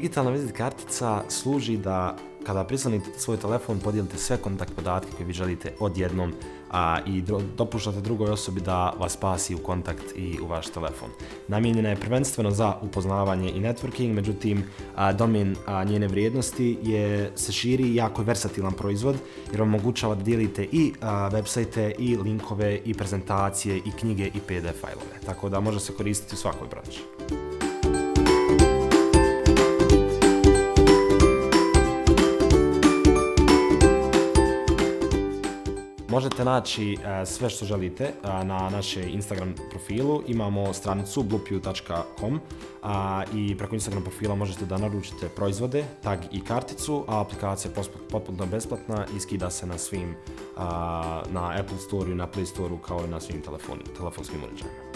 Digitalna vizit kartica služi da kada prislonite svoj telefon podijelite sve kontakt podatke koje vi želite odjednom i dopuštate drugoj osobi da vas spasi u kontakt i u vaš telefon. Namijenjena je prvenstveno za upoznavanje i networking, međutim domen njene vrijednosti se širi, jako je versatilan proizvod jer vam omogućava da dijelite i websajte i linkove i prezentacije i knjige i PDF fajlove. Tako da može se koristiti u svakoj branši. Možete naći sve što želite na našem Instagram profilu. Imamo stranicu bluepew.com i preko Instagram profila možete da naručite proizvode, tag i karticu, a aplikacija je potpuno besplatna i skida se na svim, na Apple Store i na Play Store kao i na svim telefonskim uređajima.